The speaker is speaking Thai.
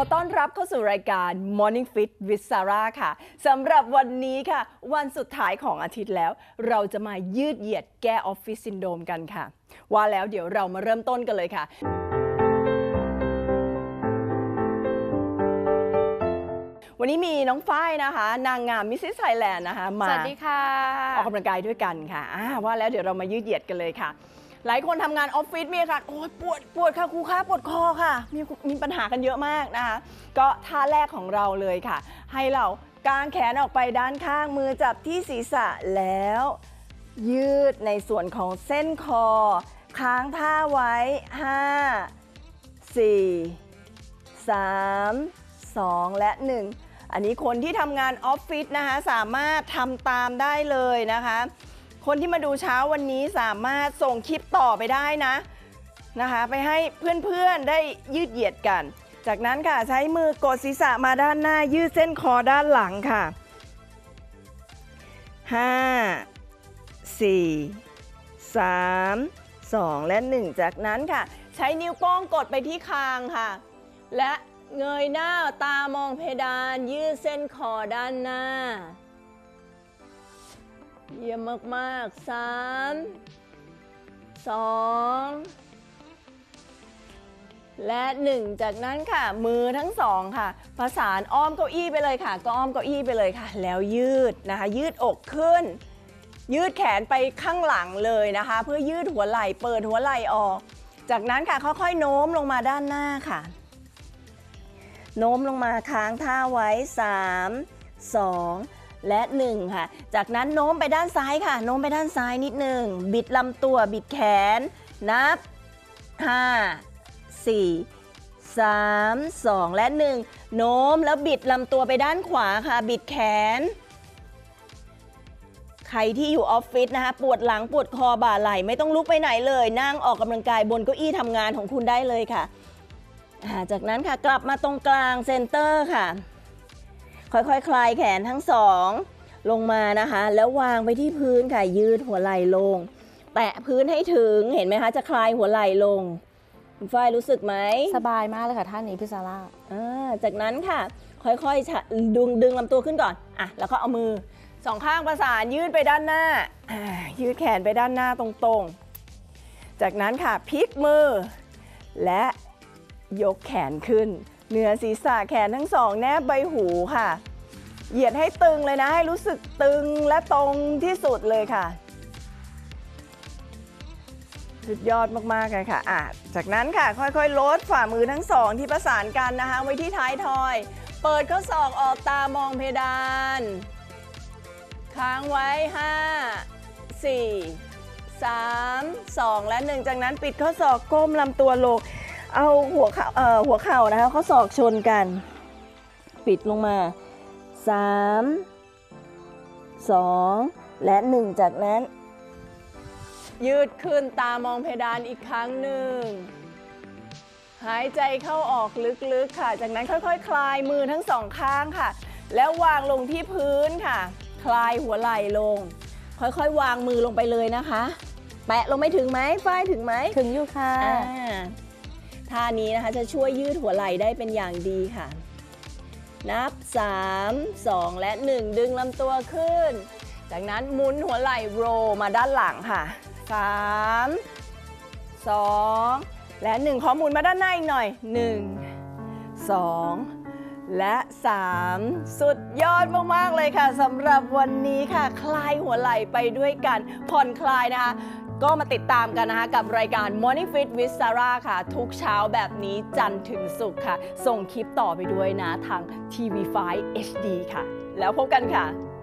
ต้อนรับเข้าสู่รายการ Morning Fit with Sarah ค่ะสำหรับวันนี้ค่ะวันสุดท้ายของอาทิตย์แล้วเราจะมายืดเหยียดแก้ออฟฟิศซินโดรมกันค่ะว่าแล้วเดี๋ยวเรามาเริ่มต้นกันเลยค่ะวันนี้มีน้องฝ้ายนะคะนางงามมิสซิสไทยแลนด์นะคะมาสวัสดีค่ะออกกำลังกายด้วยกันค่ะว่าแล้วเดี๋ยวเรามายืดเหยียดกันเลยค่ะหลายคนทำงานออฟฟิศมีอาการโอ๊ยปวดค่ะครูคะปวดคอค่ะมีปัญหากันเยอะมากนะคะก็ท่าแรกของเราเลยค่ะให้เรากางแขนออกไปด้านข้างมือจับที่ศีรษะแล้วยืดในส่วนของเส้นคอค้างท่าไว้5 4 3 2 และ 1อันนี้คนที่ทำงานออฟฟิศนะคะสามารถทำตามได้เลยนะคะคนที่มาดูเช้าวันนี้สามารถส่งคลิปต่อไปได้นะคะไปให้เพื่อนๆได้ยืดเหยียดกันจากนั้นค่ะใช้มือกดศีรษะมาด้านหน้ายืดเส้นคอด้านหลังค่ะ5 4 3 2 และ 1จากนั้นค่ะใช้นิ้วโป้งกดไปที่คางค่ะและเงยหน้าตามองเพดานยืดเส้นคอด้านหน้าเยี่ยมมากๆ3 2 และ 1จากนั้นค่ะมือทั้งสองค่ะประสานอ้อมเก้าอี้ไปเลยค่ะก็อ้อมเก้าอี้ไปเลยค่ะแล้วยืดนะคะยืดอกขึ้นยืดแขนไปข้างหลังเลยนะคะเพื่อยืดหัวไหล่เปิดหัวไหล่ออกจากนั้นค่ะค่อยๆโน้มลงมาด้านหน้าค่ะโน้มลงมาค้างท่าไว้3 2 และ 1ค่ะจากนั้นโน้มไปด้านซ้ายค่ะโน้มไปด้านซ้ายนิดนึงบิดลำตัวบิดแขนนับ5 4 3 2 และ 1โน้มแล้วบิดลำตัวไปด้านขวาค่ะบิดแขนใครที่อยู่ออฟฟิศนะคะปวดหลังปวดคอบ่าไหล่ไม่ต้องลุกไปไหนเลยนั่งออกกำลังกายบนเก้าอี้ทำงานของคุณได้เลยค่ะจากนั้นค่ะกลับมาตรงกลางเซนเตอร์ค่ะค่อยๆ คลายแขนทั้งสองลงมานะคะแล้ววางไปที่พื้นค่ะยืดหัวไหล่ลงแตะพื้นให้ถึงเห็นไหมคะจะคลายหัวไหล่ลงคุณฝ้ายรู้สึกไหมสบายมากเลยค่ะท่านนี้พี่ซาร่าจากนั้นค่ะค่อยๆดึงลำตัวขึ้นก่อนแล้วก็เอามือสองข้างประสานยืดไปด้านหน้ายืดแขนไปด้านหน้าตรงๆจากนั้นค่ะพลิกมือและยกแขนขึ้นเหนือศีรษะแขนทั้งสองแนบใบหูค่ะเหยียดให้ตึงเลยนะให้รู้สึกตึงและตรงที่สุดเลยค่ะสุดยอดมากๆเลยค่ะจากนั้นค่ะค่อยๆลดฝ่ามือทั้งสองที่ประสานกันนะคะไว้ที่ท้ายทอยเปิดข้อศอกออกตามองเพดานค้างไว้5 4 3 2 และ 1จากนั้นปิดข้อศอกก้มลำตัวลงเอาหัวเข่านะคะข้อศอกชนกันปิดลงมา3 2 และ 1จากนั้นยืดขึ้นตามองเพดานอีกครั้งหนึ่งหายใจเข้าออกลึกๆค่ะจากนั้นค่อยๆคลายมือทั้งสองข้างค่ะแล้ววางลงที่พื้นค่ะคลายหัวไหล่ลงค่อยๆวางมือลงไปเลยนะคะแปะลงไม่ถึงไหมฝ้ายถึงไหมถึงอยู่ค่ะท่านี้นะคะจะช่วยยืดหัวไหล่ได้เป็นอย่างดีค่ะนับ3 2 และ 1ดึงลำตัวขึ้นจากนั้นหมุนหัวไหล่โรมาด้านหลังค่ะ3 2 และ 1ขอหมุนมาด้านหน้าอีกหน่อย1 2 และ 3สุดยอดมากๆเลยค่ะสำหรับวันนี้ค่ะคลายหัวไหล่ไปด้วยกันผ่อนคลายนะคะก็มาติดตามกันนะคะกับรายการ Morning Fit with Sarah ค่ะทุกเช้าแบบนี้จันทร์ถึงศุกร์ค่ะส่งคลิปต่อไปด้วยนะทาง TV5 HD ค่ะแล้วพบกันค่ะ